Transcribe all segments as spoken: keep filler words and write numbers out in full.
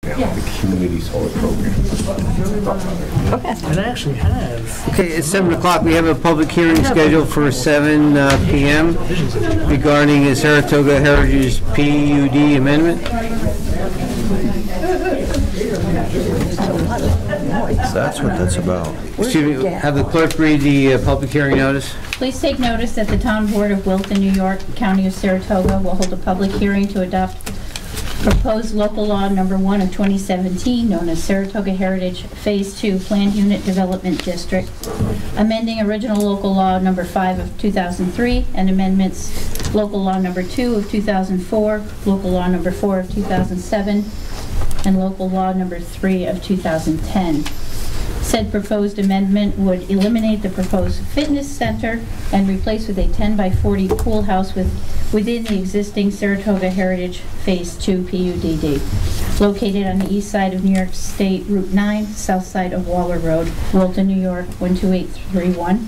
Yeah. The community solar program. Okay. And I actually have. Okay, it's seven o'clock. We have a public hearing scheduled for seven p m regarding the Saratoga Heritage P U D amendment. That's what that's about. Excuse me, have the clerk read the uh, public hearing notice. Please take notice that the Town Board of Wilton, New York, County of Saratoga will hold a public hearing to adopt proposed local law number one of twenty seventeen, known as Saratoga Heritage Phase Two Planned Unit Development District, amending original local law number five of two thousand three and amendments local law number two of two thousand four, local law number four of two thousand seven, and local law number three of two thousand ten. Said proposed amendment would eliminate the proposed fitness center and replace with a ten by forty pool house with, within the existing Saratoga Heritage Phase two P U D D, located on the east side of New York State Route nine, south side of Waller Road, Wilton, New York, one two eight three one.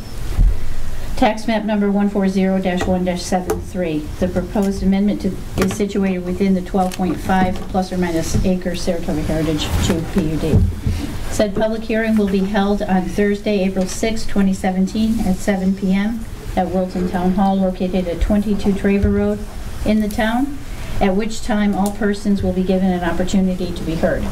Tax map number one four zero dash one dash seven three. The proposed amendment to, is situated within the twelve point five plus or minus acre Saratoga Heritage two P U D. Said public hearing will be held on Thursday, April sixth, twenty seventeen at seven p m at Wilton Town Hall, located at twenty-two Traver Road in the town, at which time all persons will be given an opportunity to be heard.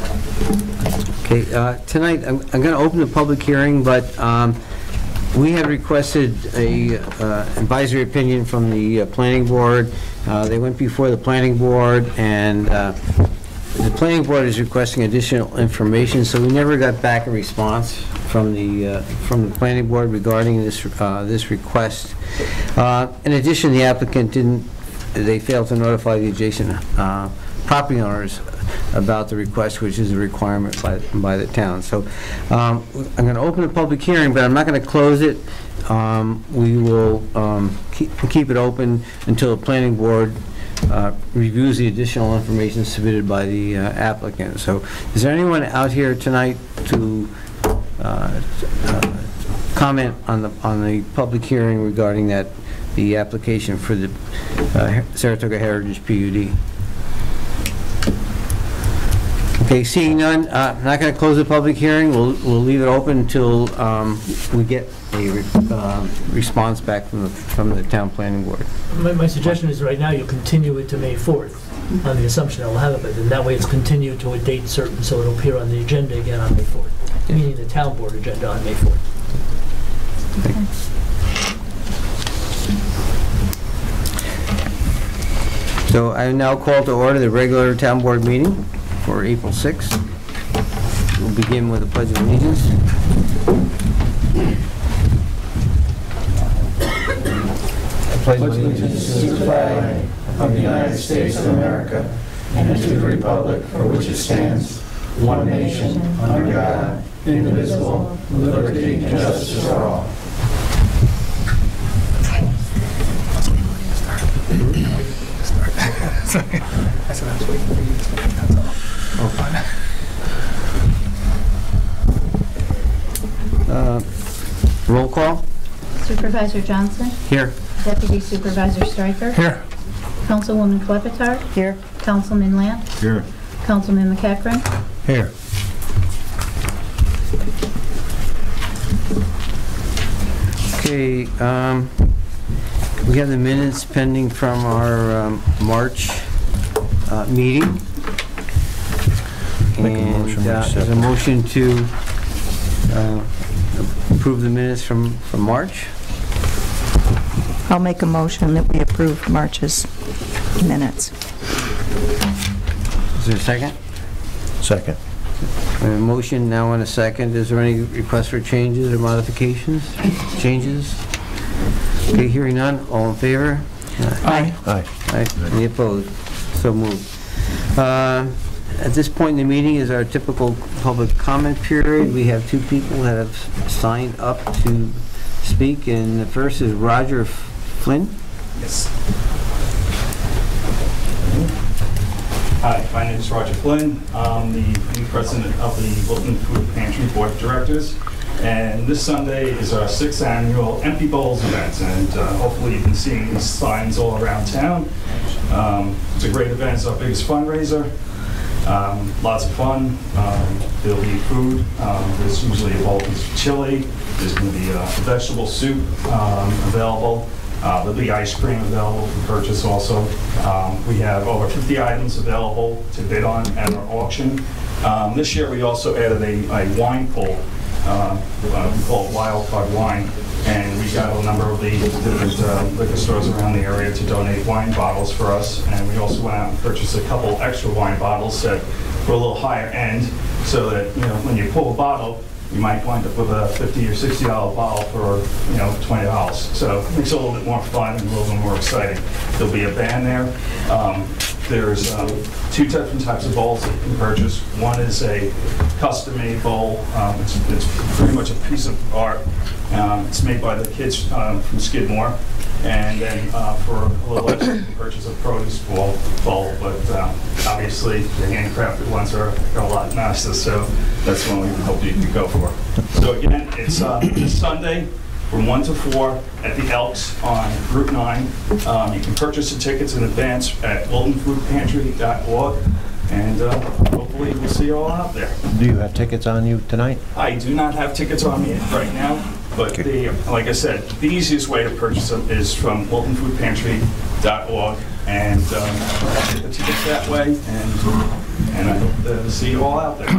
Okay, uh, tonight I'm, I'm going to open the public hearing, but um, we had requested a uh, advisory opinion from the uh, planning board. Uh, they went before the planning board, and uh, the planning board is requesting additional information, so we never got back a response from the uh, from the planning board regarding this uh, this request. Uh, in addition, the applicant didn't. They failed to notify the adjacent uh, property owners about the request, which is a requirement by by the town. So um, I'm going to open the public hearing, but I'm not going to close it. Um, we will um, keep keep it open until the planning board Uh, reviews the additional information submitted by the uh, applicant. So, is there anyone out here tonight to uh, uh, comment on the on the public hearing regarding that the application for the uh, Saratoga Heritage P U D? Okay, seeing none, uh, I'm not going to close the public hearing. We'll we'll leave it open until um, we get a re uh, response back from the from the town planning board. My, my suggestion is right now you continue it to May fourth on the assumption I'll have it, but then that way it's continued to a date certain, so it'll appear on the agenda again on May fourth, yeah. Meaning the town board agenda on May fourth. Okay. So I now call to order the regular town board meeting for April sixth. We'll begin with the Pledge of Allegiance. I pledge allegiance to the flag of the United States of America and to the republic for which it stands, one nation, under God, indivisible, with liberty and justice for all. That's what I was waiting for you to start. That's all. Oh, fine. Uh, roll call. Supervisor Johnson? Here. Deputy Supervisor Stryker? Here. Councilwoman Klepetar? Here. Councilman Lamb? Here. Councilman McEachran? Here. Okay, um, we have the minutes pending from our um, March uh, meeting. Make a motion, and uh, accept. there's a motion to uh, approve the minutes from, from March. I'll make a motion that we approve March's minutes. Is there a second? Second. We have a motion now and a second. Is there any request for changes or modifications? Changes? Okay, hearing none. All in favor? Aye. Aye. Aye. Any opposed? So moved. Uh, At this point in the meeting is our typical public comment period. We have two people that have signed up to speak, and the first is Roger Flynn. Yes. Hi, my name is Roger Flynn. I'm the new president of the Wilton Food Pantry Board of Directors. And this Sunday is our sixth annual Empty Bowls event. And uh, hopefully you can see these signs all around town. Um, it's a great event. It's our biggest fundraiser. Um, Lots of fun. Um, There'll be food. Um, There's usually a bowl of chili. There's going to be a vegetable soup um, available. Uh, There'll be ice cream available for purchase also. Um, We have over fifty items available to bid on at our auction. Um, This year, we also added a a wine pool. Uh, uh, we call it Wild Card Wine, and we got a number of the different uh, liquor stores around the area to donate wine bottles for us, and we also went out and purchased a couple extra wine bottles that were a little higher end, so that, you know, when you pull a bottle, you might wind up with a fifty or sixty dollar bottle for, you know, twenty dollars. So it makes it a little bit more fun and a little bit more exciting. There'll be a band there. Um, There's um, two different types of bowls that you can purchase. One is a custom-made bowl. Um, it's, it's pretty much a piece of art. Um, it's made by the kids um, from Skidmore. And then uh, for a little extra, you can purchase a produce bowl. bowl. But uh, obviously, the handcrafted ones are, are a lot nicer. So that's one we hope you can go for. So again, it's uh, this Sunday from one to four at the Elks on Route nine. Um, you can purchase the tickets in advance at wilton food pantry dot org, and uh, hopefully we'll see you all out there. Do you have tickets on you tonight? I do not have tickets on me right now, but the, like I said, the easiest way to purchase them is from wilton food pantry dot org, and um, get the tickets that way, and, and I hope to see you all out there.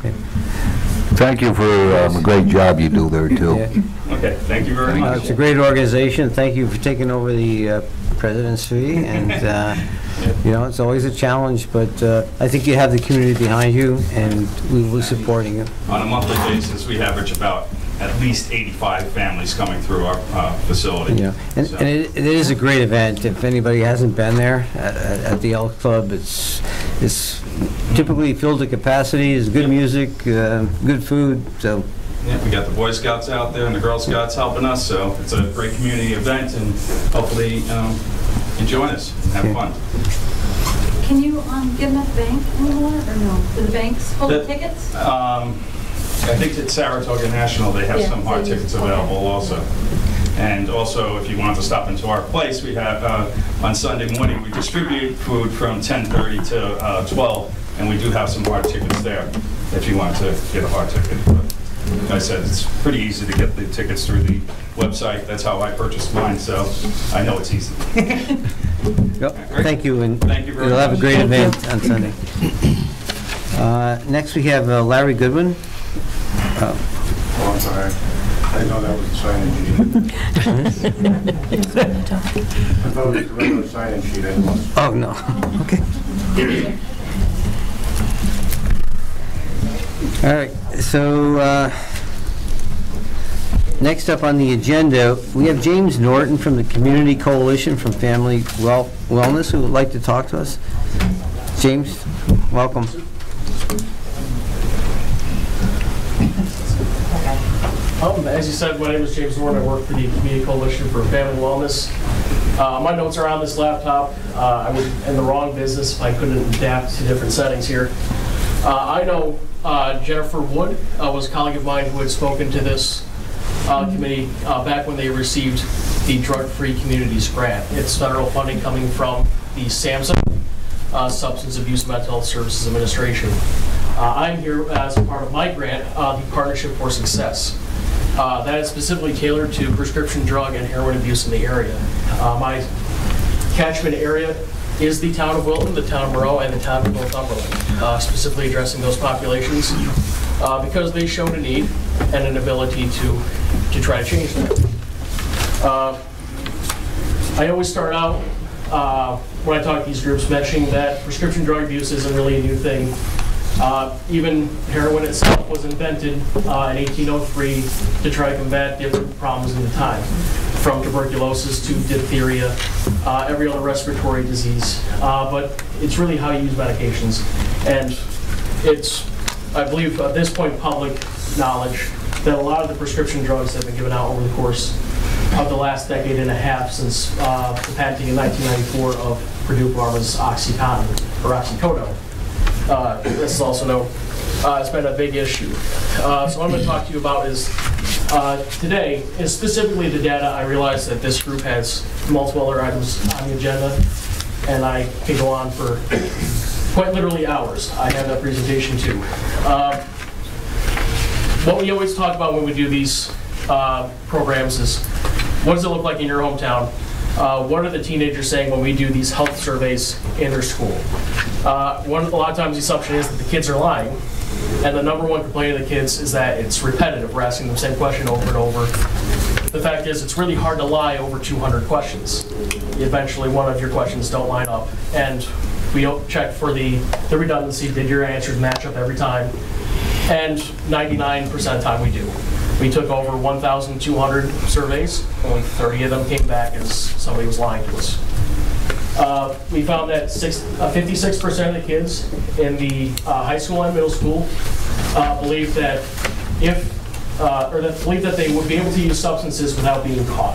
Thank you for um, a great job you do there, too. Yeah. Okay, thank you very Uh, much. It's a great organization. Thank you for taking over the uh, presidency, and uh, you know, it's always a challenge, but uh, I think you have the community behind you, and we will be supporting you. On a monthly basis, we average about at least eighty-five families coming through our uh, facility. Yeah, and, So- and it, it is a great event. If anybody hasn't been there at, at the Elk Club, it's it's typically filled to capacity. It's good music, uh, good food. So Yeah, we got the Boy Scouts out there and the Girl Scouts helping us, so it's a great community event, and hopefully um, you join us and have Yeah. fun. Can you um, give them at the bank anymore, or no? Do the banks hold the The- tickets? Um, I think at Saratoga National, they have Yeah, some hard they use- tickets okay. available also. And also, if you want to stop into our place, we have, uh, on Sunday morning, we distribute food from ten thirty to uh, twelve, and we do have some hard tickets there, if you want to get a hard ticket. But like I said, it's pretty easy to get the tickets through the website. That's how I purchased mine, so I know it's easy. yep, thank you, and Thank you very you'll have a much. great Thank event on Sunday. Uh, next, we have uh, Larry Goodwin. Uh, Oh, I'm sorry. I know that was a sign-in sheet. I thought it was a regular sign-in sheet. I didn't want to- oh no, okay. All right, so uh, next up on the agenda, we have James Norton from the Community Coalition from Family well Wellness, who would like to talk to us. James, welcome. Um, as you said, my name is James Norton. I work for the Community Coalition for Family Wellness. Uh, my notes are on this laptop. Uh, I was in the wrong business if I couldn't adapt to different settings here. Uh, I know uh, Jennifer Wood uh, was a colleague of mine who had spoken to this uh, committee uh, back when they received the Drug-Free Communities Grant. It's federal funding coming from the SAMHSA, uh, Substance Abuse Mental Health Services Administration. Uh, I'm here as part of my grant, uh, the Partnership for Success. Uh, that is specifically tailored to prescription drug and heroin abuse in the area. Uh, my catchment area is the town of Wilton, the town of Moreau, and the town of Northumberland, uh, specifically addressing those populations uh, because they showed a need and an ability to, to try to change that. Uh, I always start out uh, when I talk to these groups mentioning that prescription drug abuse isn't really a new thing. Uh, even heroin itself was invented uh, in eighteen oh three to try to combat different problems in the time, from tuberculosis to diphtheria, uh, every other respiratory disease. Uh, but it's really how you use medications. And it's, I believe, at this point, public knowledge that a lot of the prescription drugs that have been given out over the course of the last decade and a half since uh, the patenting in nineteen ninety-four of Purdue Pharma's OxyContin, or oxycodone. Uh, this is also known. Uh, it's been a big issue. Uh, so what I'm going to talk to you about is uh, today, is specifically the data. I realize that this group has multiple other items on the agenda, and I can go on for quite literally hours. I have that presentation too. Uh, what we always talk about when we do these uh, programs is, what does it look like in your hometown? Uh, what are the teenagers saying when we do these health surveys in their school? Uh, one, a lot of times the assumption is that the kids are lying, and the number one complaint of the kids is that it's repetitive. We're asking them the same question over and over. The fact is, it's really hard to lie over two hundred questions. Eventually, one of your questions don't line up, and we check for the, the redundancy. Did your answers match up every time? And ninety-nine percent of the time we do. We took over one thousand two hundred surveys. Only thirty of them came back as somebody was lying to us. Uh, we found that fifty-six percent of the kids in the uh, high school and middle school uh, believe that if Uh, or that believe that they would be able to use substances without being caught.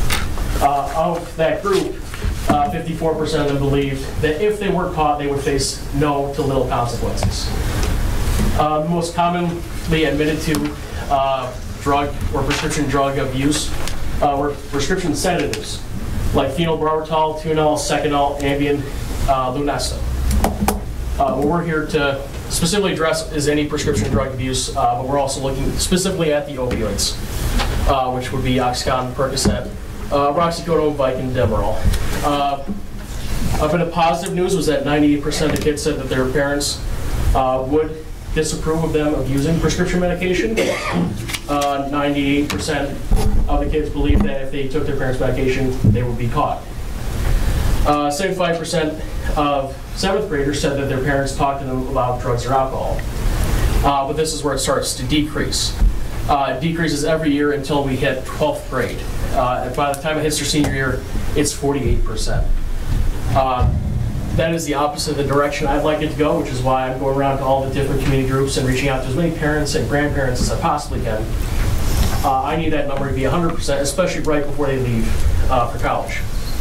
Uh, of that group, uh, fifty-four percent of them believed that if they were caught, they would face no to little consequences. Uh, most commonly admitted to uh, drug or prescription drug abuse uh, were prescription sedatives, like phenobarbital, Tunol, Seconal, Ambien, uh, Lunesta. Uh, we're here to specifically address is any prescription drug abuse, uh, but we're also looking specifically at the opioids, uh, which would be Oxycontin, Percocet, uh, Roxicodone, Vicodin, Demerol. Uh, a bit of positive news was that ninety-eight percent of the kids said that their parents uh, would disapprove of them of using prescription medication. Uh, ninety-eight percent of the kids believed that if they took their parents' medication, they would be caught. Uh, seventy-five percent of seventh graders said that their parents talked to them about drugs or alcohol. Uh, but this is where it starts to decrease. Uh, it decreases every year until we hit twelfth grade. Uh, and by the time it hits their senior year, it's forty-eight percent. Uh, that is the opposite of the direction I'd like it to go, which is why I'm going around to all the different community groups and reaching out to as many parents and grandparents as I possibly can. Uh, I need that number to be one hundred percent, especially right before they leave uh, for college.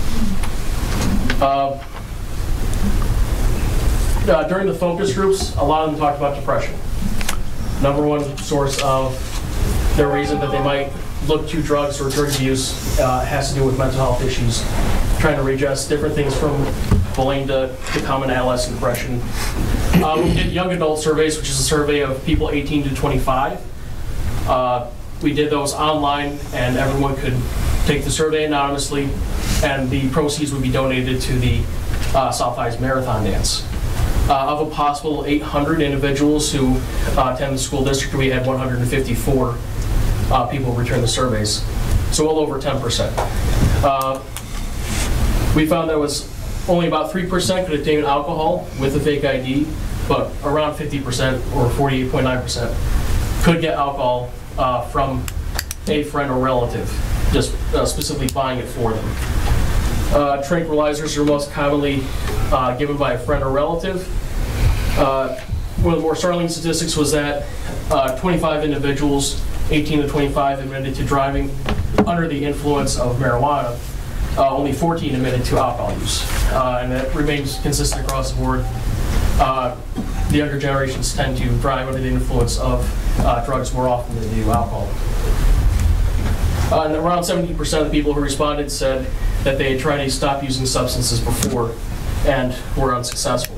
Uh, uh, during the focus groups, a lot of them talked about depression. Number one source of their reason that they might look to drugs or drug abuse uh, has to do with mental health issues, trying to readjust different things from bullying to, to common adolescent depression. Uh, we did young adult surveys, which is a survey of people eighteen to twenty-five. Uh, we did those online, and everyone could take the survey anonymously, and the proceeds would be donated to the uh, South Highs Marathon Dance. Uh, of a possible eight hundred individuals who uh, attend the school district, we had one hundred fifty-four uh, people return the surveys, so well over ten percent. Uh, we found that was only about three percent could obtain alcohol with a fake I D, but around fifty percent or forty-eight point nine percent could get alcohol uh, from a friend or relative, just uh, specifically buying it for them. Uh, tranquilizers are most commonly uh, given by a friend or relative. Uh, one of the more startling statistics was that uh, twenty-five individuals, eighteen to twenty-five, admitted to driving under the influence of marijuana. Uh, only fourteen admitted to alcohol use, uh, and that remains consistent across the board. Uh, the younger generations tend to drive under the influence of uh, drugs more often than they do alcohol. Uh, and around seventeen percent of the people who responded said that they had tried to stop using substances before and were unsuccessful.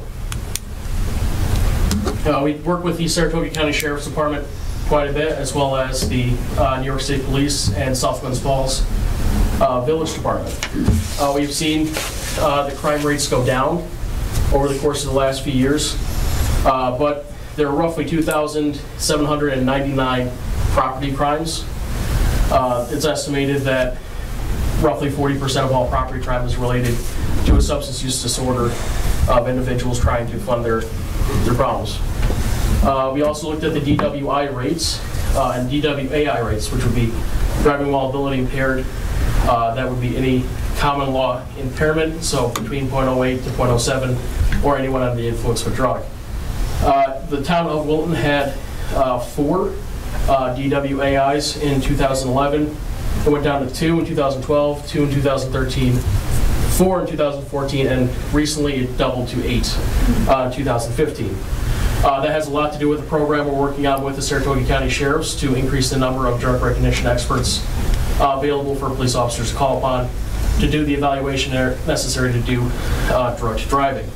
Uh, we work with the Saratoga County Sheriff's Department quite a bit, as well as the uh, New York State Police and South Glens Falls uh, Village Department. Uh, we've seen uh, the crime rates go down over the course of the last few years, uh, but there are roughly two thousand seven hundred ninety-nine property crimes. Uh, it's estimated that roughly forty percent of all property crime is related to a substance use disorder of individuals trying to fund their, their problems. Uh, we also looked at the D W I rates uh, and D W A I rates, which would be driving while ability impaired. Uh, that would be any common law impairment, so between point oh eight to point oh seven, or anyone under the influence of a drug. Uh, the town of Wilton had uh, four uh, D W A Is in two thousand eleven. It went down to two in two thousand twelve, two in two thousand thirteen, four in two thousand fourteen, and recently it doubled to eight uh, in two thousand fifteen. Uh, that has a lot to do with the program we're working on with the Saratoga County Sheriffs to increase the number of drug recognition experts uh, available for police officers to call upon to do the evaluation necessary to do uh, drug driving.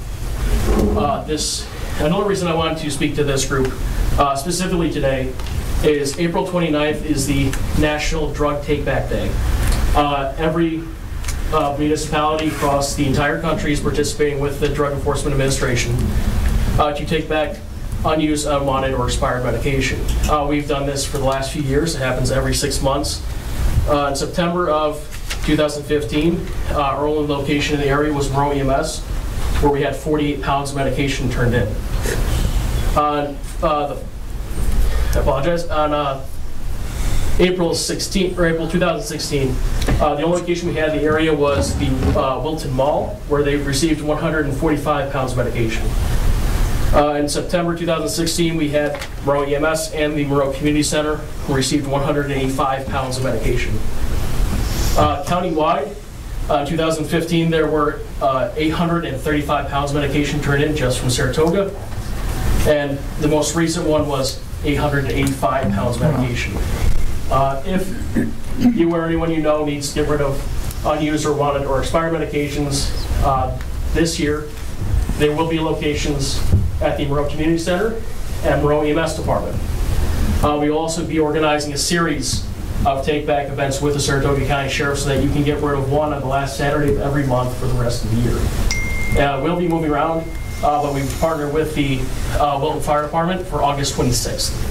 Uh, this, another reason I wanted to speak to this group uh, specifically today is April twenty-ninth is the National Drug Take Back Day. Uh, every uh, municipality across the entire country is participating with the Drug Enforcement Administration uh, to take back unused, unwanted, or expired medication. Uh, we've done this for the last few years. It happens every six months. Uh, in September of two thousand fifteen, uh, our only location in the area was Monroe E M S, where we had forty-eight pounds of medication turned in. Uh, uh, the, I apologize. On uh, April sixteenth, or April two thousand sixteen, uh, the only location we had in the area was the uh, Wilton Mall, where they received one hundred forty-five pounds of medication. Uh, in September two thousand sixteen, we had Monroe E M S and the Monroe Community Center who received one hundred eighty-five pounds of medication. Uh, countywide, uh, in two thousand fifteen, there were uh, eight hundred thirty-five pounds of medication turned in just from Saratoga, and the most recent one was eight hundred eighty-five pounds of medication. Uh, if you or anyone you know needs to get rid of unused or wanted or expired medications uh, this year, there will be locations at the Monroe Community Center and Monroe E M S Department. Uh, we will also be organizing a series of take-back events with the Saratoga County Sheriff so that you can get rid of one on the last Saturday of every month for the rest of the year. Uh, we'll be moving around, uh, but we've partnered with the uh, Wilton Fire Department for August twenty-sixth.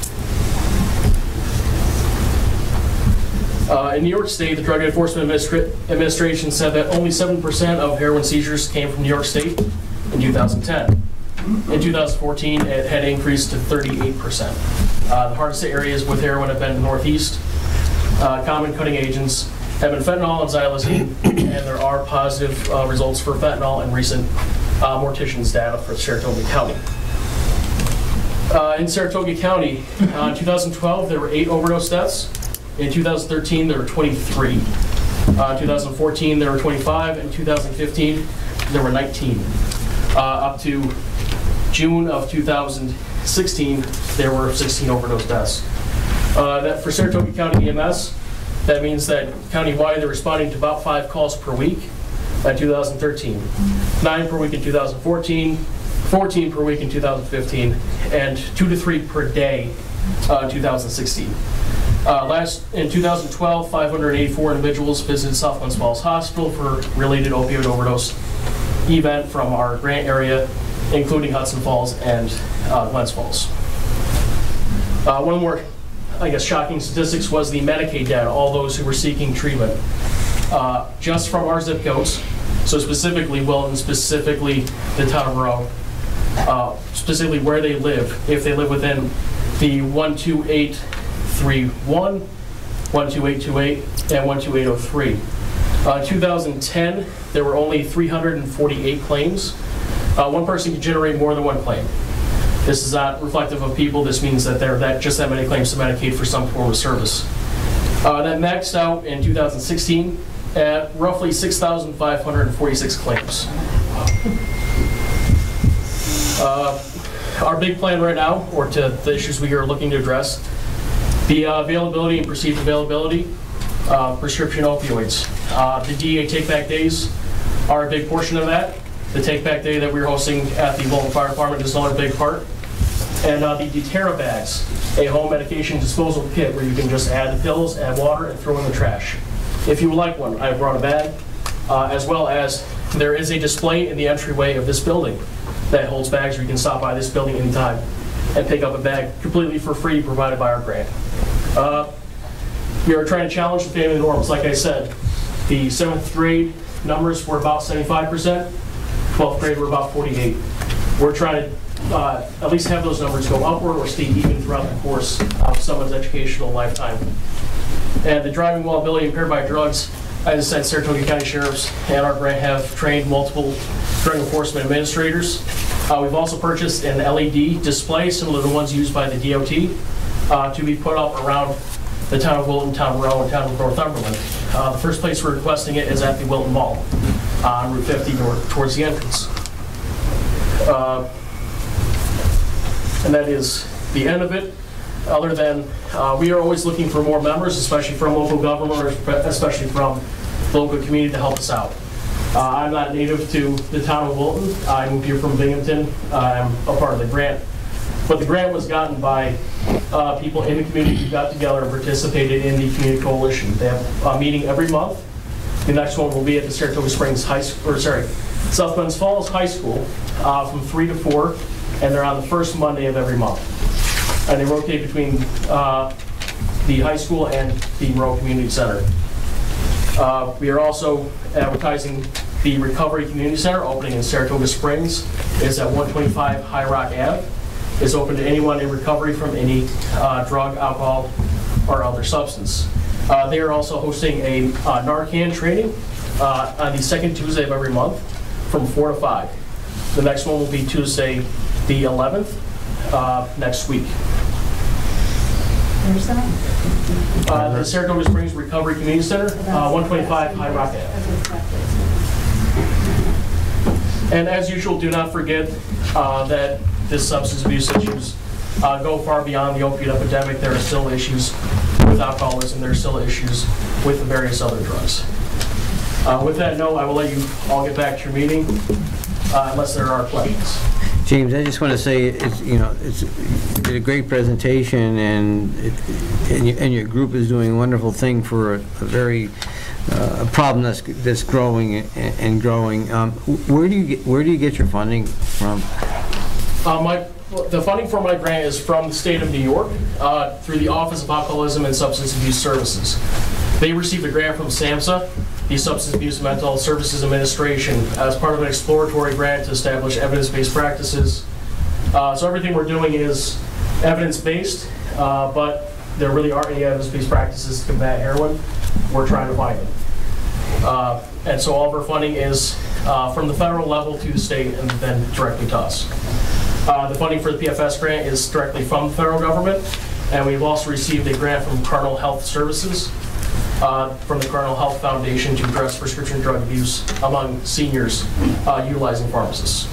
Uh, in New York State, the Drug Enforcement Administra Administration said that only seven percent of heroin seizures came from New York State in two thousand ten. In two thousand fourteen, it had increased to thirty-eight percent. Uh, the hardest areas with heroin have been the Northeast. Uh, common cutting agents have been fentanyl and xylazine, and there are positive uh, results for fentanyl in recent uh, mortician's data for Saratoga County. Uh, in Saratoga County, uh, in two thousand twelve, there were eight overdose deaths. In two thousand thirteen, there were twenty-three. Uh, in two thousand fourteen, there were twenty-five. In two thousand fifteen, there were nineteen. Uh, up to June of two thousand sixteen, there were sixteen overdose deaths. Uh, that for Saratoga County E M S, that means that countywide they're responding to about five calls per week in two thousand thirteen, nine per week in two thousand fourteen, fourteen per week in two thousand fifteen, and two to three per day uh, in two thousand sixteen. Uh, last, in two thousand twelve, five hundred eighty-four individuals visited South Glens Falls Hospital for related opioid overdose event from our grant area, including Hudson Falls and uh, Glens Falls. Uh, one more, I guess, shocking statistics was the Medicaid data, all those who were seeking treatment. Uh, just from our zip codes, so specifically Wilton, specifically the town of Monroe, uh, specifically where they live, if they live within the one two eight three one, one two eight two eight, and one two eight oh three. Uh, in two thousand ten, there were only three hundred forty-eight claims. Uh, one person could generate more than one claim. This is not reflective of people. This means that there are that, just that many claims to Medicaid for some form of service. Uh, that maxed out in two thousand sixteen at roughly six thousand five hundred forty-six claims. Uh, our big plan right now, or to the issues we are looking to address, the uh, availability and perceived availability of prescription opioids. Uh, the D E A take-back days are a big portion of that. The take-back day that we're hosting at the Wilton Fire Department is another big part. And uh, the Deterra bags, a home medication disposal kit where you can just add the pills, add water, and throw in the trash. If you would like one, I brought a bag, uh, as well as there is a display in the entryway of this building that holds bags where you can stop by this building anytime and pick up a bag completely for free provided by our grant. Uh, we are trying to challenge the family norms. Like I said, the seventh grade numbers were about seventy-five percent, twelfth grade were about forty-eight. We're trying to uh, at least have those numbers go upward or stay even throughout the course of someone's educational lifetime. And the driving while ability impaired by drugs, as I said, Saratoga County Sheriffs and our grant have trained multiple drug enforcement administrators. Uh, we've also purchased an L E D display similar to the ones used by the D O T uh, to be put up around the town of Wilton, town of Monroe, and town of Northumberland. Uh, the first place we're requesting it is at the Wilton Mall on Route fifty north, towards the entrance. Uh, and that is the end of it. Other than uh, we are always looking for more members, especially from local government, or especially from the local community, to help us out. Uh, I'm not native to the town of Wilton. I moved here from Binghamton. Uh, I'm a part of the grant. But the grant was gotten by uh, people in the community who got together and participated in the community coalition. They have a meeting every month. The next one will be at the Saratoga Springs High School, or sorry, South Glens Falls High School uh, from three to four, and they're on the first Monday of every month. And they rotate between uh, the high school and the Monroe Community Center. Uh, we are also advertising the Recovery Community Center opening in Saratoga Springs. It's at one twenty-five High Rock Avenue. It's open to anyone in recovery from any uh, drug, alcohol, or other substance. Uh, they are also hosting a uh, Narcan training uh, on the second Tuesday of every month from four to five. The next one will be Tuesday the eleventh uh, next week. Where's that? Uh, the Saratoga Springs Recovery Community Center, uh, one twenty-five High Rock Avenue. And as usual, do not forget uh, that this substance abuse issues uh, go far beyond the opiate epidemic. There are still issues with alcoholism. There are still issues with the various other drugs. Uh, with that note, I will let you all get back to your meeting, uh, unless there are questions. James, I just want to say, it's, you know, it's you did a great presentation, and it, and, you, and your group is doing a wonderful thing for a, a very uh, a problem that's that's growing and, and growing. Um, where do you get where do you get your funding from? Uh, my the funding for my grant is from the state of New York uh, through the Office of Alcoholism and Substance Abuse Services. They received a grant from SAMHSA, the Substance Abuse and Mental Health Services Administration, as part of an exploratory grant to establish evidence-based practices. Uh, so everything we're doing is evidence-based, uh, but there really aren't any evidence-based practices to combat heroin. We're trying to find them. Uh, and so all of our funding is uh, from the federal level to the state and then directly to us. Uh, the funding for the P F S grant is directly from the federal government, and we've also received a grant from Cardinal Health Services, Uh, from the Cardinal Health Foundation to address prescription drug abuse among seniors uh, utilizing pharmacists.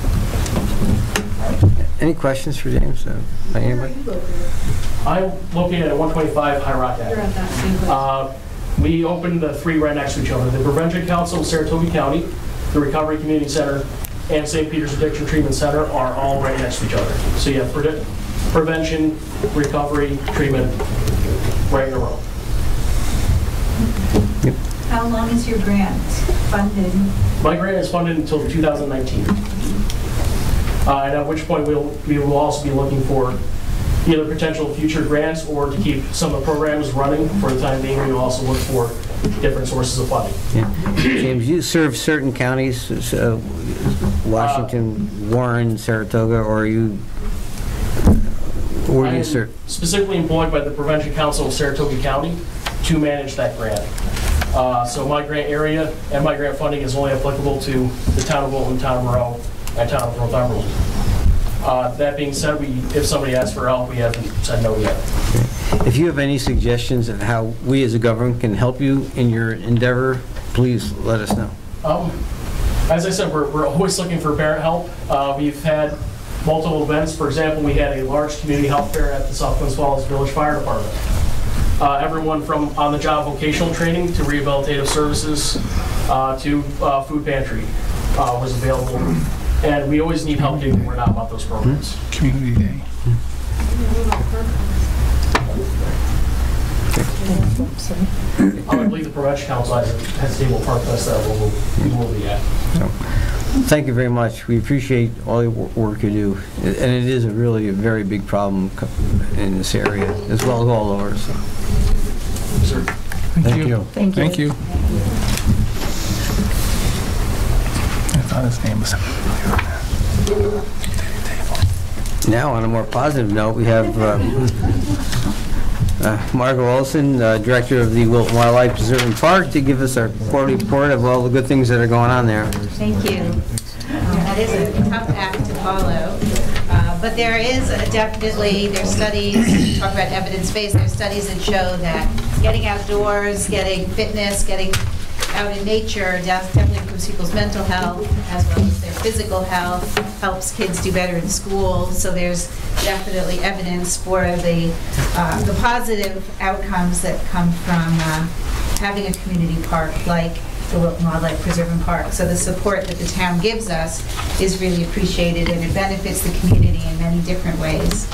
Any questions for James? Uh, by anybody? I'm located at one twenty-five High Rock You're Avenue. at that same place. Uh, we opened the three right next to each other. The Prevention Council of Saratoga County, the Recovery Community Center, and Saint Peter's Addiction Treatment Center are all right next to each other. So you have pre prevention, recovery, treatment, right in a row. Yep. How long is your grant funded? My grant is funded until two thousand nineteen. Uh, and at which point we'll, we will also be looking for either potential future grants or to keep some of the programs running. For the time being, we will also look for different sources of funding. Yeah. James, you serve certain counties, uh, Washington, uh, Warren, Saratoga, or are you, where do you serve? Specifically employed by the Prevention Council of Saratoga County to manage that grant. Uh, so my grant area and my grant funding is only applicable to the town of Wilton, town of Monroe, and town of Northumberland. Uh, that being said, we, if somebody asks for help, we haven't said no yet. Okay. If you have any suggestions of how we as a government can help you in your endeavor, please let us know. Um, as I said, we're, we're always looking for parent help. Uh, we've had multiple events. For example, we had a large community health fair at the South Glens Falls Village Fire Department. Uh, everyone from on-the-job vocational training to rehabilitative services uh, to uh, food pantry uh, was available. And we always need help getting the word out about those programs. Community Day. I believe the Prevention Council has a, has a table of park fest that we'll, we will be at. So, thank you very much. We appreciate all your work you do. And it is a really a very big problem in this area, as well as all over. So. Sir. Thank, Thank you. you. Thank you. Thank you. I thought his name was Now, on a more positive note, we have uh, uh, Margot Olson, uh, Director of the Wilton Wildlife Preserve and Park, to give us our quarterly report of all the good things that are going on there. Thank you. That is a tough act to follow, uh, but there is a definitely, there's studies, talk about evidence-based, there's studies that show that getting outdoors, getting fitness, getting out in nature definitely improves people's mental health as well as their physical health, helps kids do better in school. So there's definitely evidence for the uh, the positive outcomes that come from uh, having a community park like the Wilton Wildlife Preserve and Park. So the support that the town gives us is really appreciated, and it benefits the community in many different ways.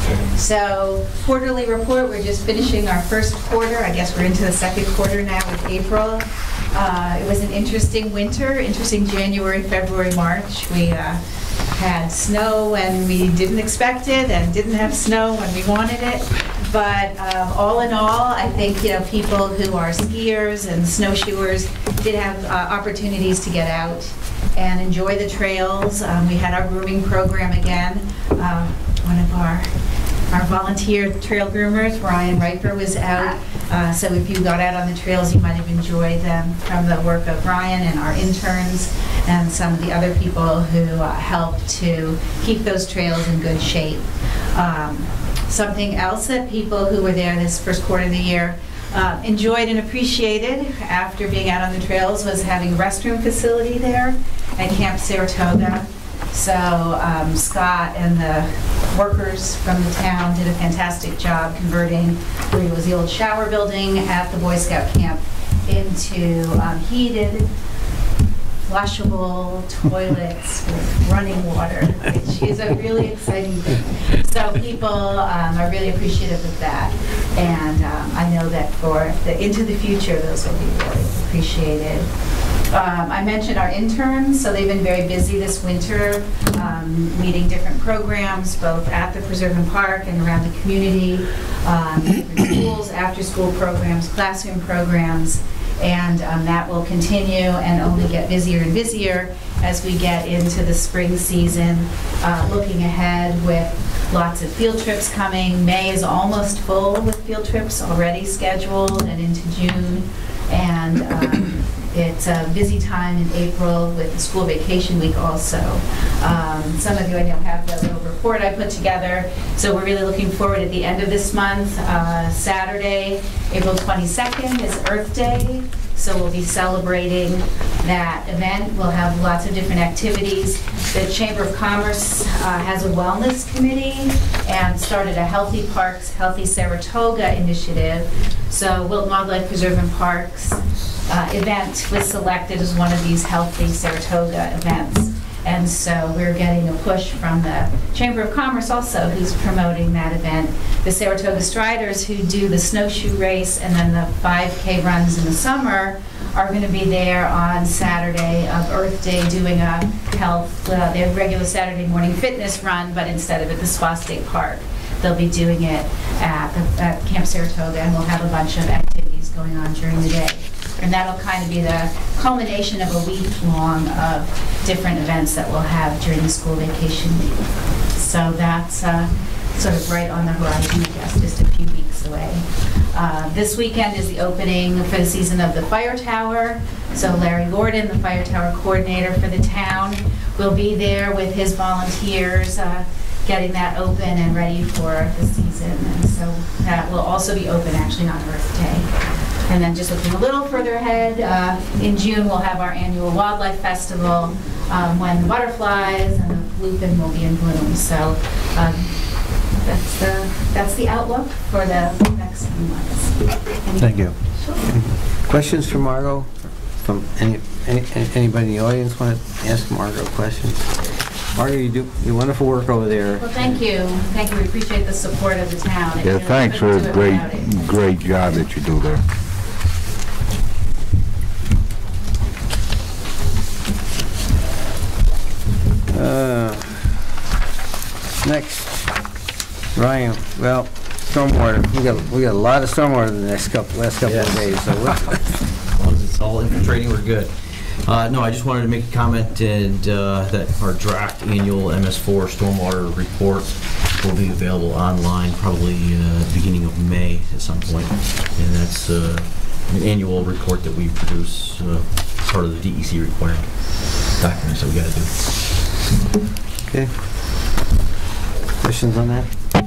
So quarterly report, we're just finishing our first quarter. I guess we're into the second quarter now with April. Uh, it was an interesting winter, interesting January, February, March. We uh, had snow when we didn't expect it and didn't have snow when we wanted it. But um, all in all, I think, you know, people who are skiers and snowshoers did have uh, opportunities to get out and enjoy the trails. Um, we had our grooming program again. Um, one of our Our volunteer trail groomers, Ryan Riper, was out. Uh, so if you got out on the trails, you might have enjoyed them from the work of Ryan and our interns and some of the other people who uh, helped to keep those trails in good shape. Um, something else that people who were there this first quarter of the year uh, enjoyed and appreciated after being out on the trails was having a restroom facility there at Camp Saratoga. So um, Scott and the workers from the town did a fantastic job converting what was the old shower building at the Boy Scout camp into um, heated, flushable toilets with running water, which is a really exciting thing. So people um, are really appreciative of that. And um, I know that for the into the future, those will be really appreciated. Um, I mentioned our interns, so they've been very busy this winter, um, meeting different programs, both at the Preserve and Park and around the community, um, different schools, after-school programs, classroom programs, and um, that will continue and only get busier and busier as we get into the spring season, uh, looking ahead with lots of field trips coming. May is almost full with field trips already scheduled and into June, and um, it's a busy time in April with the school vacation week also. Um, some of you I know have the little report I put together. So we're really looking forward at the end of this month. Uh, Saturday, April twenty-second is Earth Day. So we'll be celebrating that event. We'll have lots of different activities. The Chamber of Commerce uh, has a wellness committee and started a Healthy Parks, Healthy Saratoga initiative. So Wilton Wildlife Preserve and Parks Uh, event was selected as one of these Healthy Saratoga events. And so we're getting a push from the Chamber of Commerce also, who's promoting that event. The Saratoga Striders, who do the snowshoe race and then the five K runs in the summer, are going to be there on Saturday of Earth Day doing a health, uh, their regular Saturday morning fitness run, but instead of at the Spa State Park, they'll be doing it at, the, at Camp Saratoga, and we'll have a bunch of activities going on during the day. And that'll kind of be the culmination of a week long of different events that we'll have during the school vacation week. So that's uh, sort of right on the horizon, I guess, just a few weeks away. Uh, this weekend is the opening for the season of the fire tower. So Larry Gordon, the fire tower coordinator for the town, will be there with his volunteers uh, getting that open and ready for the season. And so that will also be open actually on Earth Day. And then just looking a little further ahead, uh, in June we'll have our annual Wildlife Festival um, when the butterflies and the lupin will be in bloom. So um, that's the that's the outlook for the next few months. Any Thank you. Sure. Any questions for Margot? From any, any anybody in the audience want to ask Margot questions? Margot, you do you wonderful work over there. Well, thank you. Thank you. We appreciate the support of the town. It Yeah, really thanks for couldn't a do it great, without it. great job that you do there. Uh, next, Ryan. Well, stormwater. We got we got a lot of stormwater the next couple last couple Yes. of days. So what, As long as it's all infiltrating, we're good. Uh, no, I just wanted to make a comment and, uh, that our draft annual M S four stormwater report will be available online probably uh, beginning of May at some point. And that's uh, an annual report that we produce uh, as part of the D E C required documents that we got to do. okay. Questions on that?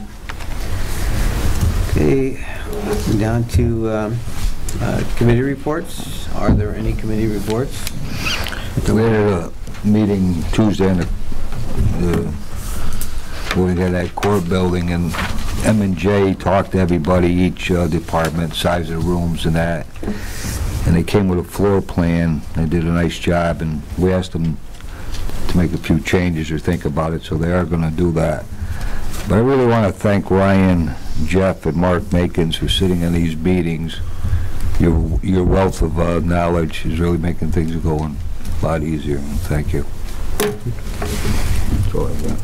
Okay. Down to um, uh, committee reports. Are there any committee reports? We had a meeting Tuesday in the, the where we had that court building, and M and J talked to everybody, each uh, department, size of rooms and that. and they came with a floor plan. They did a nice job, and we asked them to make a few changes or think about it, so they are going to do that. But I really want to thank Ryan, Jeff, and Mark Makins for sitting in these meetings. Your your wealth of uh, knowledge is really making things go a lot easier. Thank you. That's all I've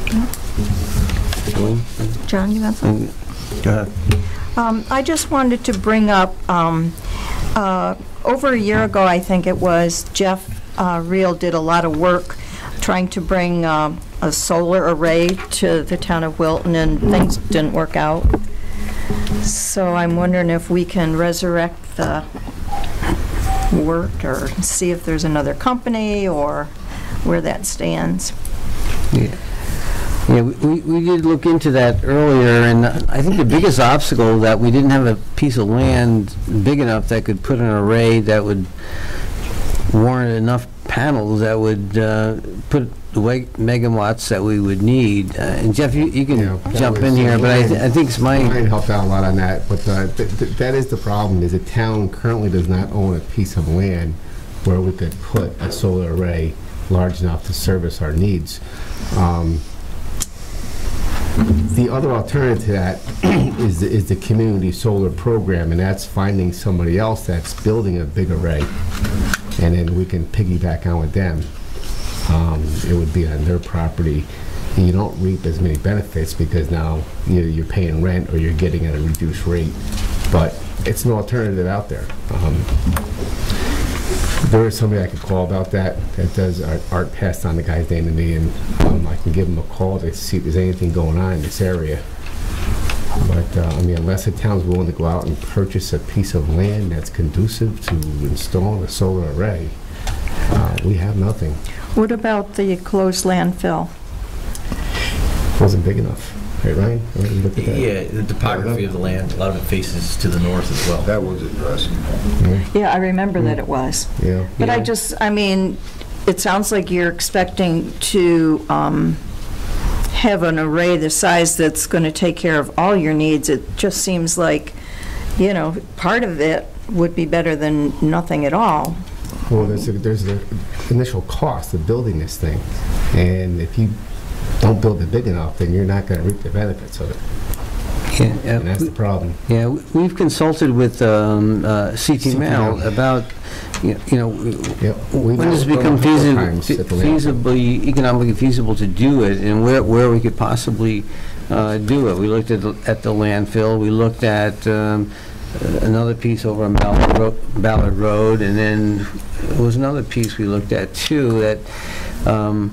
got. John, you have something? Go ahead. Um, I just wanted to bring up, um, uh, over a year ago, I think it was, Jeff uh, Reel did a lot of work trying to bring um, a solar array to the town of Wilton, and things didn't work out. So I'm wondering if we can resurrect the work or see if there's another company or where that stands. Yeah. Yeah, we, we did look into that earlier, and I think the biggest obstacle that we didn't have a piece of land big enough that could put an array that would warrant enough panels that would uh, put the way megawatts that we would need. Uh, and Jeff, you, you can Yeah, jump was- in here, but I, th I think it's my... Ryan helped out a lot on that, but uh, th th that is the problem, is the town currently does not own a piece of land where we could put a solar array large enough to service our needs. Um, The other alternative to that is the, is the community solar program, and that's finding somebody else that's building a big array, and then we can piggyback on with them. Um, it would be on their property, and you don't reap as many benefits because now either you're paying rent or you're getting at a reduced rate. But it's an alternative out there. Um, there is somebody I could call about that, that does, Art, Art passed on the guy's name to me, and um, I can give him a call to see if there's anything going on in this area. But, uh, I mean, unless the town's willing to go out and purchase a piece of land that's conducive to installing a solar array, uh, we have nothing. What about the closed landfill? Wasn't big enough. Right, Ryan? I didn't look at that. Yeah, the topography of the land, a lot of it faces to the north as well. That was addressed. Yeah, I remember that it was. Yeah. But I Yeah. just, I mean, it sounds like you're expecting to um, have an array the size that's going to take care of all your needs. It just seems like, you know, part of it would be better than nothing at all. Well, there's a, there's the initial cost of building this thing, and if you don't build it big enough, then you're not going to reap the benefits of it. Yeah, yeah, And that's the problem. Yeah, we- we've consulted with um, uh, C T M L about, you you know, Yep. We've when does it done become a couple of feasible, times at the landfill. feasibly, economically feasible to do it, and where, where we could possibly uh, do it. We looked at, the- at the landfill, we looked at um, another piece over on Ballard Ro- Ballard Road, and then there was another piece we looked at too that um,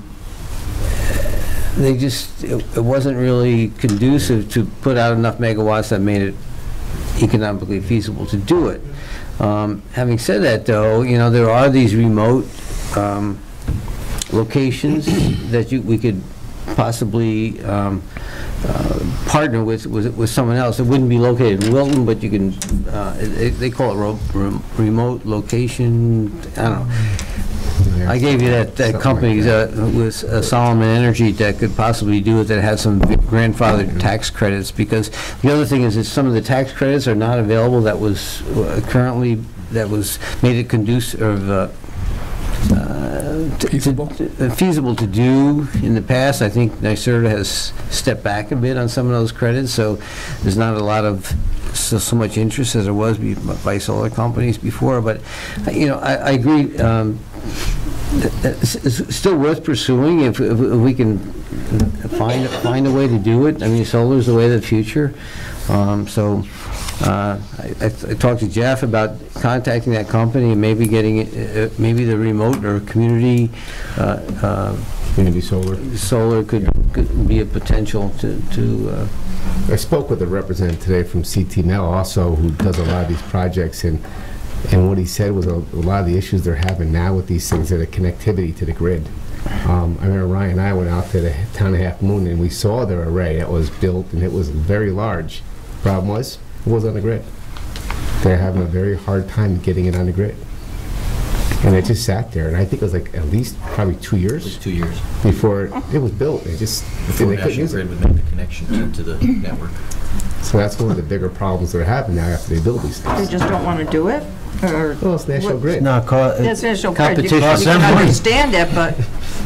they just, it it wasn't really conducive to put out enough megawatts that made it economically feasible to do it. Um, Having said that, though, you know, there are these remote um, locations that you, we could possibly um, uh, partner with, with with someone else. It wouldn't be located in Wilton, but you can, uh, they they call it ro- rem- remote location, I don't know. I gave you that, that Something company like uh, with uh, Solomon Energy that could possibly do it, that has some grandfathered tax credits, because the other thing is that some of the tax credits are not available that was uh, currently, that was made it conducive, uh, uh, t- Feasible? to- uh, feasible to do in the past. I think NYSERDA has stepped back a bit on some of those credits, so there's not a lot of so, so much interest as there was be- by solar companies before. But, uh, you know, I, I agree. Um, It's it's still worth pursuing if if we can find find a way to do it. I mean, solar is the way of the future. Um, So uh, I I talked to Jeff about contacting that company and maybe getting it, uh, maybe the remote or community uh, uh, Community solar. solar could could be a potential to, to uh, I spoke with a representative today from C T M L also, who does a lot of these projects, and and what he said was a, a lot of the issues they're having now with these things are the connectivity to the grid. Um, I remember Ryan and I went out to the town of Half Moon and we saw their array that was built, and it was very large. Problem was, it was on the grid. They're having a very hard time getting it on the grid. And it just sat there, and I think it was like at least probably two It years was two years before it was built. They just, before they couldn't National use it. Grid would make the connection to to the network. So that's one of the bigger problems they're having now after they build these They things. just don't want to do it? Or Well, it's National what- Grid. No, co- That's National Grid. You Competition. you can understand it, but...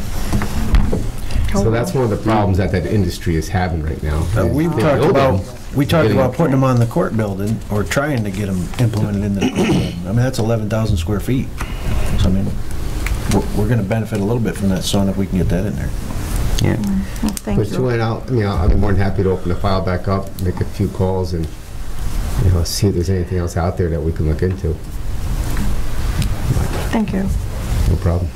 So that's one of the problems that that industry is having right now. Uh, We've They talked build about, them, we talked getting about them- putting them on the court building, or trying to get them implemented in the court building. I mean, that's eleven thousand square feet. So, I mean, we're, we're gonna benefit a little bit from that sun if we can get that in there. Yeah. Well, Thank But you you. went out, I mean, I'll be more than happy to open the file back up, make a few calls, and, you know, see if there's anything else out there that we can look into. Thank you. No problem.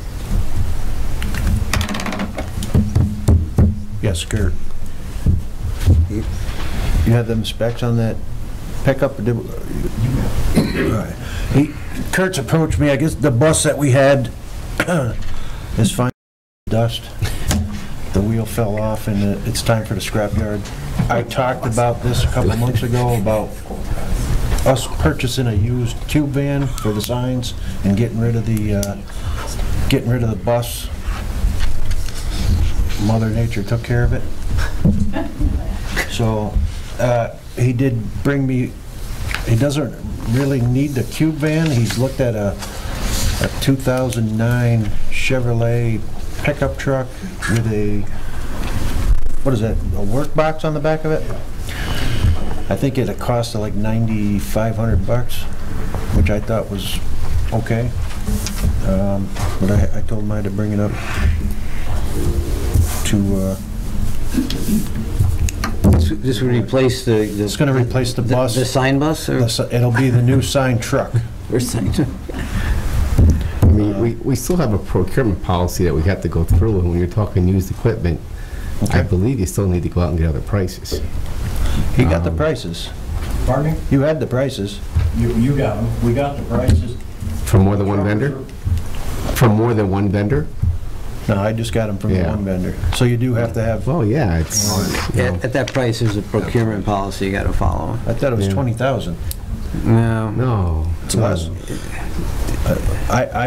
Yes, Kurt. You have them specs on that pickup? Did- All right. He- Kurt's approached me, I guess the bus that we had is fine, dust. The wheel fell off and it- it's time for the scrapyard. I talked about this a couple months ago, about us purchasing a used cube van for the signs and getting rid of the, uh, getting rid of the bus. Mother Nature took care of it. So, uh, he did bring me, he doesn't really need the cube van. He's looked at a, a two thousand nine Chevrolet pickup truck with a, what is that, a work box on the back of it? I think it cost like ninety-five hundred bucks, which I thought was okay. Um, But I, I told him I had to bring it up to, uh, This this would replace the... the- it's gonna replace the bus. The sign bus, or? The si- It'll be the new sign truck. or sign- I mean, we, we still have a procurement policy that we have to go through, and when you're talking used equipment, I Okay. believe you still need to go out and get other prices. He got the Um, prices. Pardon me? You had the prices. You, you got them. We got the prices. From more than one vendor? From more than one vendor? No, I just got them from the Yeah. one vendor. So you do have to have, Well, yeah, it's, you know, At at that price, there's a procurement policy you got to follow. I thought it was Yeah. twenty thousand. No. no. It's less. I, I,